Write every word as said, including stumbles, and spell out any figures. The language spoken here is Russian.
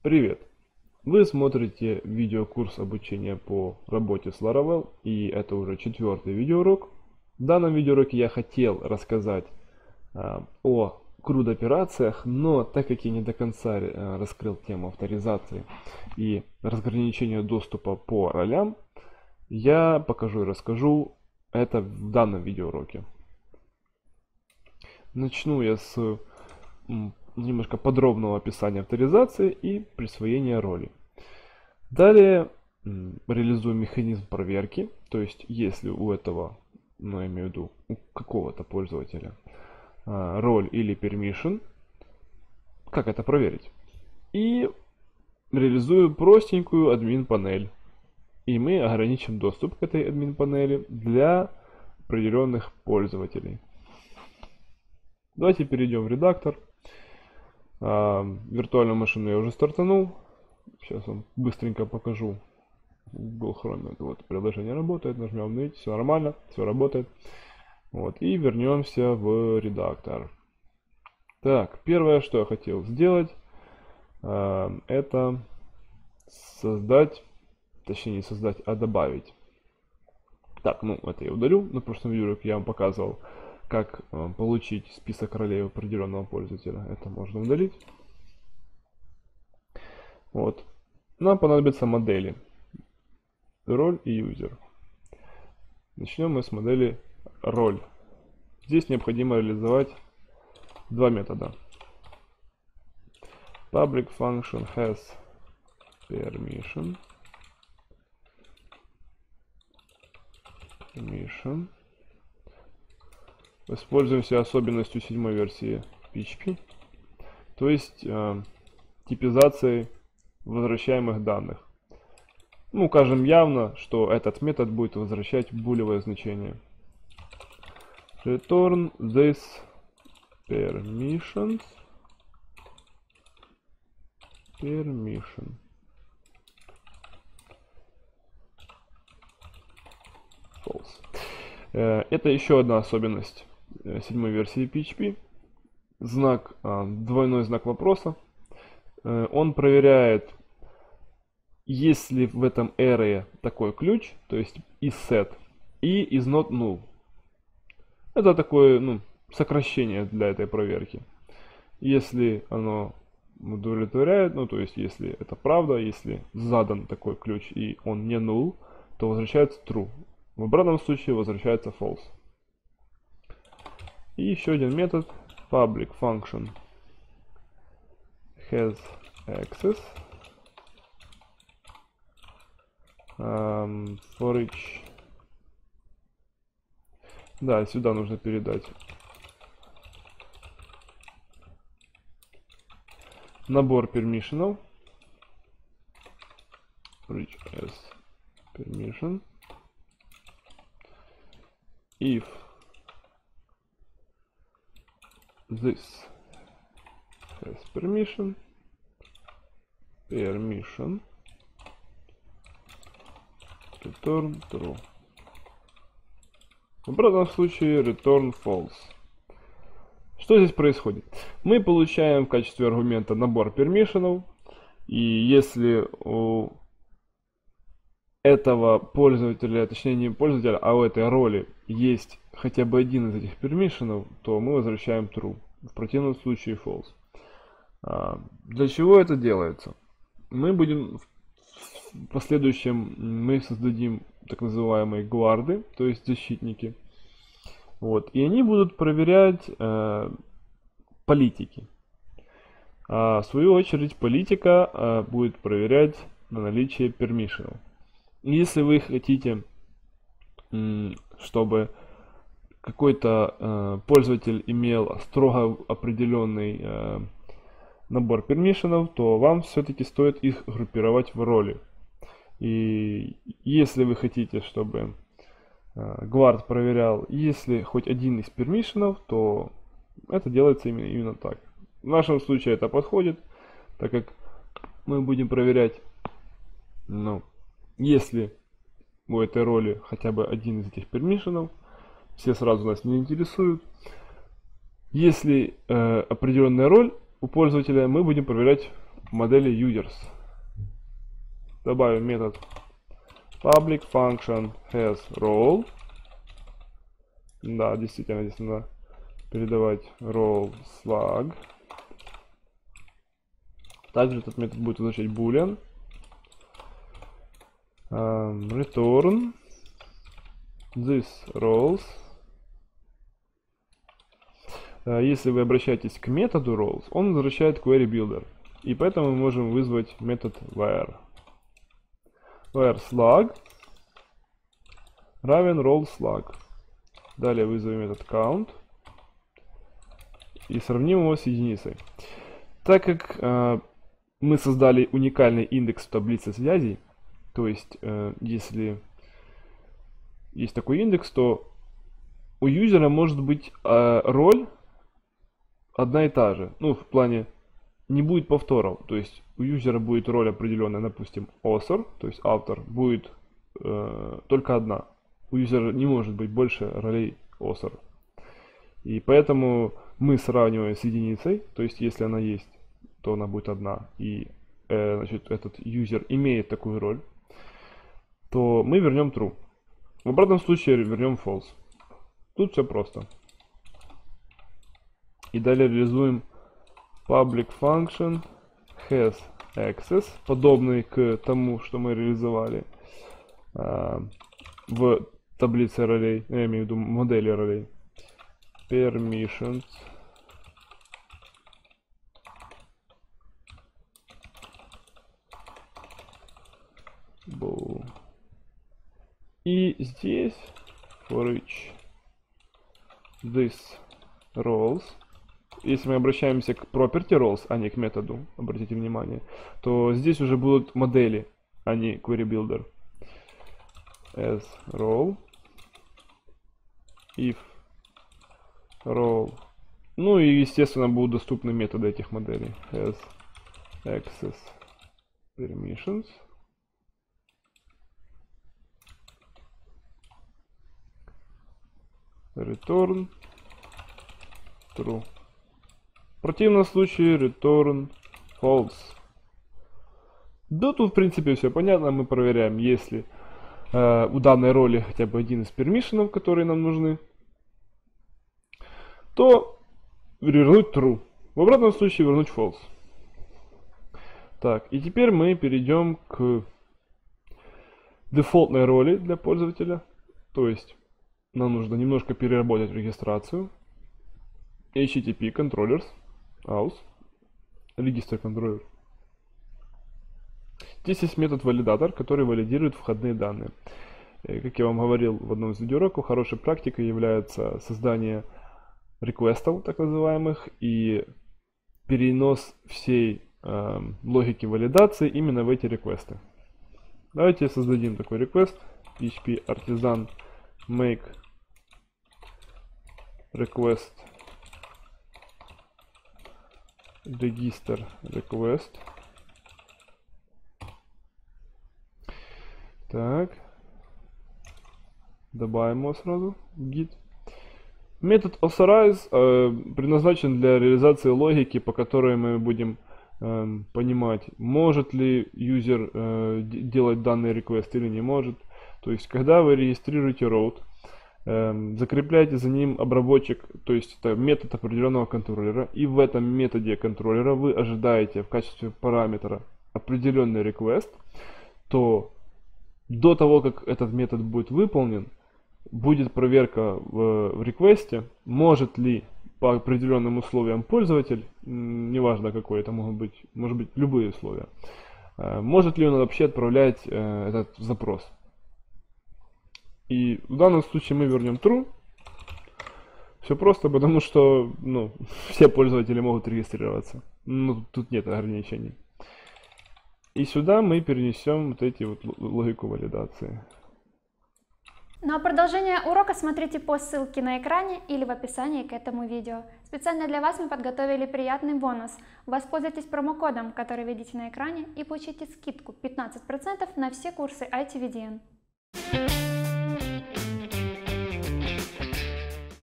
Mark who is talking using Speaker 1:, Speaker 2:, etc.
Speaker 1: Привет! Вы смотрите видеокурс обучения по работе с Laravel, и это уже четвертый видеоурок. В данном видеоуроке я хотел рассказать а, о крud операциях, но так как я не до конца а, раскрыл тему авторизации и разграничения доступа по ролям, я покажу и расскажу это в данном видеоуроке. Начну я с немножко подробного описания авторизации и присвоения роли. Далее реализуем механизм проверки, то есть если у этого, ну я имею в виду у какого-то пользователя роль или permission, как это проверить. И реализую простенькую админ панель. И мы ограничим доступ к этой админ панели для определенных пользователей. Давайте перейдем в редактор. Виртуальную машину я уже стартанул. Сейчас вам быстренько покажу. В Google Chrome вот приложение работает. Нажмем, видите, все нормально, все работает. Вот, и вернемся в редактор. Так, первое, что я хотел сделать, это создать, точнее не создать, а добавить. Так, ну это я удалю. На прошлом видео я вам показывал, как э, получить список ролей определенного пользователя. Это можно удалить. Вот. Нам понадобятся модели. Роль и юзер. Начнем мы с модели роль. Здесь необходимо реализовать два метода. Public function has permission. Permission. Воспользуемся особенностью седьмой версии пи эйч пи, то есть э, типизацией возвращаемых данных. Ну, укажем явно, что этот метод будет возвращать булевое значение. Return this permissions. Permission. False. Э, это еще одна особенность седьмой версии пи эйч пи. Знак, двойной знак вопроса. Он проверяет, есть ли в этом array такой ключ, то есть isSet и isNotNull. Это такое, ну, сокращение для этой проверки. Если оно удовлетворяет, ну то есть если это правда, если задан такой ключ и он не null, то возвращается true. В обратном случае возвращается false. И еще один метод public function has access um, for each. Да, сюда нужно передать набор permissionов. For each as permission. If this has permission, permission, return true. В обратном случае return false. Что здесь происходит? Мы получаем в качестве аргумента набор пермишенов, и если у этого пользователя, точнее не пользователя, а у этой роли есть хотя бы один из этих пермишенов, то мы возвращаем true. В противном случае false. А, для чего это делается? Мы будем в последующем мы создадим так называемые гварды, то есть защитники. Вот, и они будут проверять э, политики. А в свою очередь политика э, будет проверять на наличие пермишенов. Если вы хотите, чтобы какой-то э, пользователь имел строго определенный э, набор пермишенов, то вам все-таки стоит их группировать в роли. И если вы хотите, чтобы э, гвард проверял, если хоть один из пермишенов, то это делается именно, именно так. В нашем случае это подходит, так как мы будем проверять, ну, если у этой роли хотя бы один из этих пермишенов, все сразу нас не интересуют. Если э, определенная роль у пользователя, мы будем проверять модели users. Добавим метод public function has role. Да, действительно, здесь надо передавать role slug. Также этот метод будет возвращать boolean. Um, return this roles. Uh, если вы обращаетесь к методу roles, он возвращает query builder. И поэтому мы можем вызвать метод where. Where slug равен role slug. Далее вызовем метод count. И сравним его с единицей. Так как uh, мы создали уникальный индекс в таблице связей, то есть, э, если есть такой индекс, то у юзера может быть э, роль одна и та же. Ну, в плане, не будет повторов. То есть, у юзера будет роль определенная, допустим, author, то есть автор, будет э, только одна. У юзера не может быть больше ролей author. И поэтому мы сравниваем с единицей, то есть, если она есть, то она будет одна. И, э, значит, этот юзер имеет такую роль, то мы вернем true. В обратном случае вернем false. Тут все просто. И далее реализуем public function has access, подобный к тому, что мы реализовали а, в таблице ролей, я имею в виду модели ролей. Permissions. Bow. И здесь for each this roles. Если мы обращаемся к property roles, а не к методу, обратите внимание, то здесь уже будут модели, а не query builder. As role if role. Ну и естественно будут доступны методы этих моделей. As access permissions. Return true. В противном случае return false. Да, тут в принципе все понятно. Мы проверяем, если э, у данной роли хотя бы один из пермишенов, которые нам нужны, то вернуть true. В обратном случае вернуть false. Так, и теперь мы перейдем к дефолтной роли для пользователя. То есть нам нужно немножко переработать регистрацию. эйч ти ти пи controllers aus регистр контроллер. Здесь есть метод валидатор, который валидирует входные данные. Как я вам говорил в одном из видеоуроков, хорошей практикой является создание реквестов, так называемых, и перенос всей э, логики валидации именно в эти реквесты. Давайте создадим такой реквест. пи эйч пи artisan make request register request. Так. Добавим его сразу в git. Метод authorize э, предназначен для реализации логики, по которой мы будем э, понимать, может ли юзер э, делать данный request или не может. То есть, когда вы регистрируете route, э, закрепляете за ним обработчик, то есть это метод определенного контроллера, и в этом методе контроллера вы ожидаете в качестве параметра определенный request, то до того, как этот метод будет выполнен, будет проверка в, в реквесте, может ли по определенным условиям пользователь, неважно какой, это могут быть, может быть любые условия, может ли он вообще отправлять э, этот запрос. И в данном случае мы вернем true. Все просто, потому что ну, все пользователи могут регистрироваться. Ну, тут нет ограничений. И сюда мы перенесем вот эти вот логику валидации.
Speaker 2: Ну а продолжение урока смотрите по ссылке на экране или в описании к этому видео. Специально для вас мы подготовили приятный бонус. Воспользуйтесь промокодом, который видите на экране, и получите скидку пятнадцать процентов на все курсы ай ти ви ди эн.